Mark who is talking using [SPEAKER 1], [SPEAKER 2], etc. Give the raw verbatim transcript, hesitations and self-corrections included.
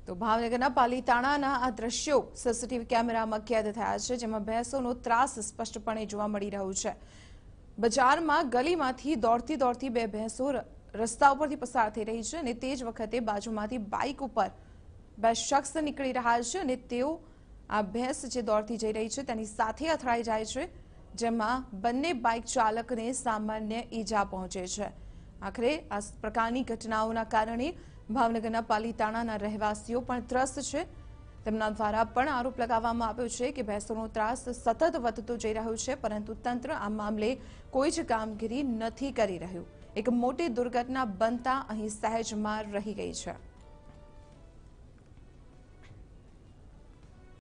[SPEAKER 1] તો ભાવનગરના પાલીતાણાના આ દ્રશ્યો સીસીટીવી કેમેરામાં કેદ થયા છે, જેમાં ભેંસોનો ત્રાસ સ્પષ્ટપણે જોવા મળી રહ્યો છે। બજારમાં ગલીમાંથી દોડતી દોડતી બે ભેંસો રસ્તા ઉપરથી પસાર થઈ રહી છે અને તે જ વખતે બાજુમાંથી બાઇક ઉપર બે શખ્સ નીકળી રહ્યા છે અને તેઓ આ ભેંસ જે દોડતી જઈ રહી છે તેની સાથે અથડાઈ જાય છે, જેમાં બંને બાઇક ચાલકને સામાન્ય ઈજા પહોંચે છે। આખરે આ પ્રકારની ઘટનાઓના કારણે ભાવનગરના પાલીતાણાના રહેવાસીઓ પણ ત્રસ્ત છે। તેમના દ્વારા પણ આરોપ લગાવવામાં આવ્યો છે કે ભેંસોનો ત્રાસ સતત વધતો જઈ રહ્યો છે, પરંતુ તંત્ર આ મામલે કોઈ જ કામગીરી નથી કરી રહ્યું। એક મોટી દુર્ઘટના બનતા અહીં સહેજ માર રહી ગઈ છે।